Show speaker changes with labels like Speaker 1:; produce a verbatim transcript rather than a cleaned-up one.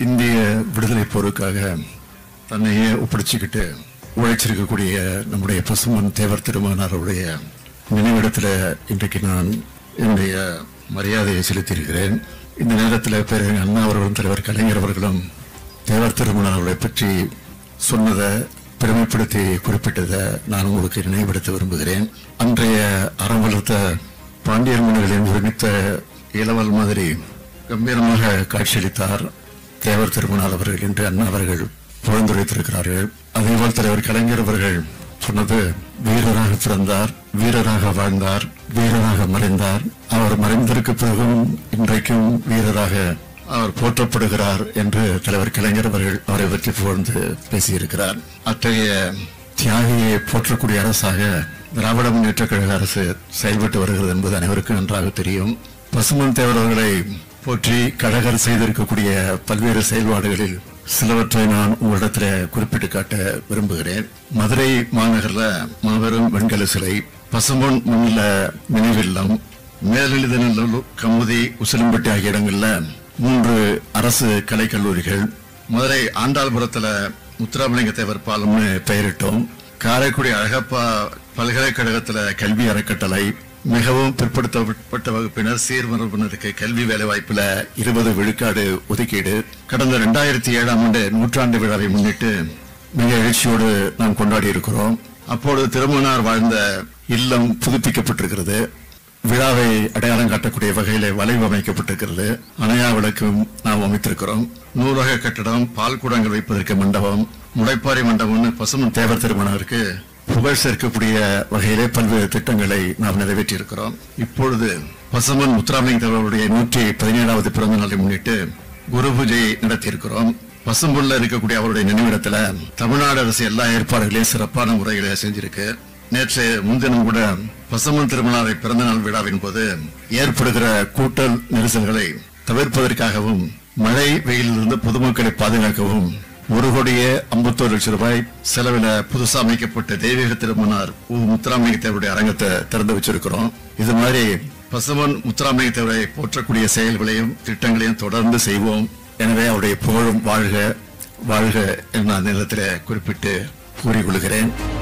Speaker 1: இந்திய விடுதலை போருக்காக தன்னையே ஒப்படைச்சுக்கிட்டு உழைச்சிருக்கக்கூடிய நம்முடைய பசுமன் தேவர் திருமகனாருடைய நினைவிடத்தில் இன்றைக்கு நான் என்னுடைய மரியாதையை செலுத்தியிருக்கிறேன். இந்த நேரத்தில் பேரறிஞர் அண்ணா அவர்களும் தலைவர் கலைஞர் அவர்களும் தேவர் திருமகனாரை பற்றி சொன்னதை பெருமைப்படுத்தி குறிப்பிட்டதை நான் உங்களுக்கு நினைவுபடுத்த விரும்புகிறேன். அன்றைய அறம் வளர்த்த பாண்டியர் மன்னர்களின் ஒருமித்த இளவல் மாதிரி கம்பீரமாக காட்சியளித்தார் தேவர் திருமகனார் அவர்கள் என்று அண்ணா அவர்கள் புகழ்ந்துரைத்திருக்கிறார்கள். அதேபோல் தலைவர் கலைஞர் அவர்கள் சொன்னது, வீரராக பிறந்தார், வீரராக வாழ்ந்தார், வீரராக மறைந்தார். அவர் மறைந்திருக்க பிறகும் இன்றைக்கும் வீரராக அவர் போற்றப்படுகிறார் என்று தலைவர் கலைஞர் அவர்கள் அவரை பற்றி புகழ்ந்து பேசியிருக்கிறார். அத்தகைய தியாகியை போற்றக்கூடிய அரசாக திராவிட முன்னேற்ற கழக அரசு செயல்பட்டு வருகிறது என்பது அனைவருக்கும் நன்றாக தெரியும். பசுமன் தேவர் அவர்களை போற்றி கழகர் செய்திருக்கக்கூடிய பல்வேறு செயல்பாடுகளில் சிலவற்றை நான் உங்களிடத்தில் குறிப்பிட்டு காட்ட விரும்புகிறேன். மதுரை மாநகர்ல மாபெரும் வெண்கல சிலை, பசும்பொன் முன்னில நினைவில்லம், மேலெழுதநல்லூர், கமுதி, உசிலம்பட்டி ஆகிய இடங்கள்ல மூன்று அரசு கலைக்கல்லூரிகள், மதுரை ஆண்டாள்புரத்துல முத்துராமலிங்க தேவர் பாலம்னு பெயரிட்டோம். காரைக்குடி அழகப்பா பல்கலைக்கழகத்துல கல்வி அறக்கட்டளை, மிகவும் பிற்படுத்தப்பட்ட வகுப்பினர் சீர்மரபினருக்கு கல்வி வேலை வாய்ப்புல இருபது விழுக்காடு ஒதுக்கீடு. கடந்த இரண்டாயிரத்தி ஏழாம் ஆண்டு நூற்றாண்டு விழாவை முன்னிட்டு மிக எழுச்சியோடு நாம் கொண்டாடி இருக்கிறோம். அப்போது திருமகனார் வாழ்ந்த இல்லம் புதுப்பிக்கப்பட்டிருக்கிறது. விழாவை அடையாளம் காட்டக்கூடிய வகையில வளைவு அமைக்கப்பட்டிருக்கிறது. அணையா விளக்கும் நாம் அமைத்திருக்கிறோம். நூலக கட்டடம், பால் கூடங்கள் வைப்பதற்கு மண்டபம், முளைப்பாரி மண்டபம்னு பசுமன் தேவர் திருமகனாருக்கு புகழ் சேர்க்கக்கூடிய வகையிலே பல்வேறு திட்டங்களை நாம் நிறைவேற்றி இருக்கிறோம். இப்பொழுது பசுமன் முத்துராமலிங்க தேவருடைய நூற்றி பதினேழாவது பிறந்த நாளை முன்னிட்டு குரு பூஜை நடத்தியிருக்கிறோம். பசும்புள்ள இருக்கக்கூடிய அவருடைய நினைவிடத்துல தமிழ்நாடு அரசு எல்லா ஏற்பாடுகளையும் சிறப்பான முறைகளை செஞ்சிருக்கு. நேற்று முன்தினம் கூட பசுமன் திருமகனாரை பிறந்த நாள் விழாவின் போது ஏற்படுகிற கூட்டல் நெரிசல்களை தவிர்ப்பதற்காகவும் மழை வெயிலிருந்து பொதுமக்களை பாதுகாக்கவும் ஒரு கோடியே ஐம்பத்தோரு லட்சம் ரூபாய் செலவில் புதுசா அமைக்கப்பட்ட தெய்வீக திருமகனார் உ முத்துராமலிங்க தேவருடைய அரங்கத்தை திறந்து வச்சிருக்கிறோம். இது மாதிரி பசுமன் முத்துராமலிங்க தேவரை போற்றக்கூடிய செயல்களையும் திட்டங்களையும் தொடர்ந்து செய்வோம். எனவே அவருடைய புகழும் வாழ்க வாழ்க என்ற நேரத்தில் குறிப்பிட்டு கூறிக்கொள்கிறேன்.